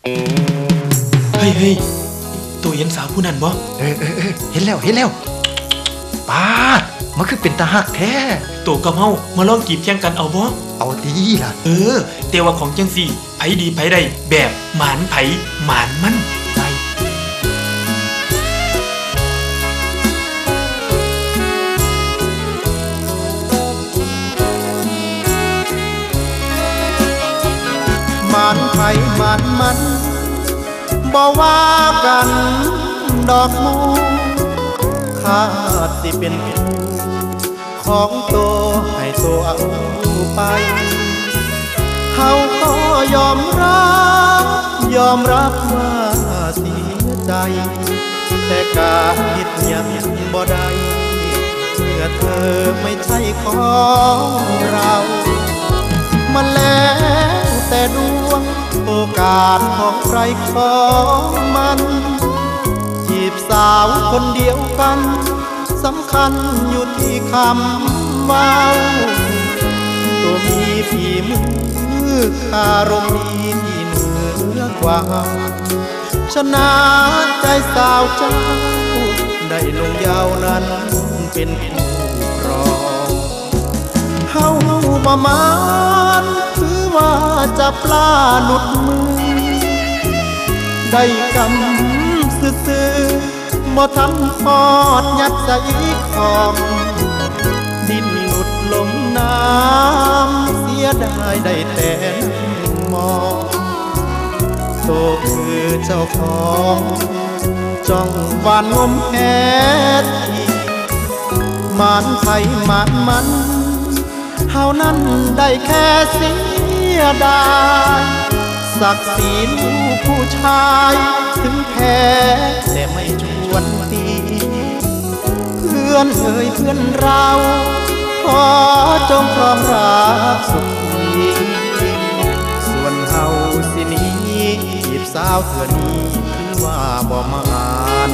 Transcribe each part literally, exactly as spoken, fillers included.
เฮ้ยเฮ้ยตัวเห็นสาวผู้นั้นบ่เออเออเออเห็นแล้วเห็นแล้วป้าดมันคือเป็นตาหักแท้ตัวกับเฮามาลองกีบแข่งกันเอาบ่เอาดีล่ะเออแต่ว่าของจังสี่ไผดีไผได้แบบหมานไผหมานมันได้หมานไผหมานมันบ่ว่ากันดอกมูข้าสิเป็นของโตให้โตเอาไปเฮาก็ยอมรับยอมรับว่าเสียใจแต่การคิดยังบ่ได้เมื่อเธอไม่ใช่ของเรามันแล้วแต่ดวงโอกาสของใครของมันจีบสาวคนเดียวกันสำคัญอยู่ที่คำว่าตัวมีฝีมือคารมดีที่เหนือกว่าชนะใจสาวเจ้าได้ลงยาวนั้นเป็นผู้ครองเฮาประมาณคือว่าจะปลาหลุดมือได้กำซื่อๆบ่ทันพอดยัดใส่ของดินหลุดลงน้ำเสียดายได้แต่มองโตคือเจ้าของจ้องหวานงมแหทีหมานไผหมานมันเฮานั้นได้แค่เสียดายศักดิ์ศรีลูกผู้ชายถึงแพ้แต่ไม่ชวนตีเพื่อนเอ่ยเพื่อนเราขอจงพร้อมรักสุขีส่วนเฮาสินี้จีบสาวเถื่อนี้ถือว่าบ่มาน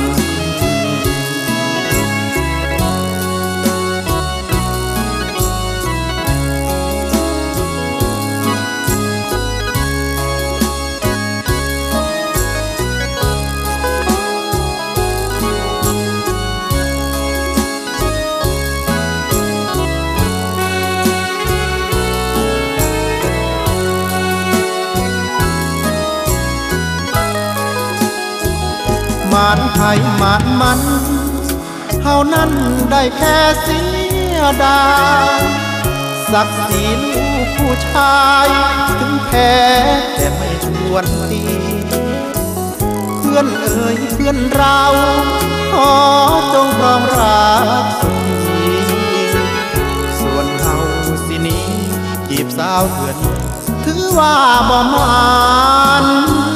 หมานไผหมานมันเฮานั้นได้แค่เสียดายศักดิ์ศรีลูกผู้ชายถึงแพ้แต่ไม่ชวนตีเพื่อนเอ่ยเพื่อนเราขอจงพร้อมรักสุขีส่วนเฮาสินี้จีบสาวเถื่อนถือว่าบ่มาน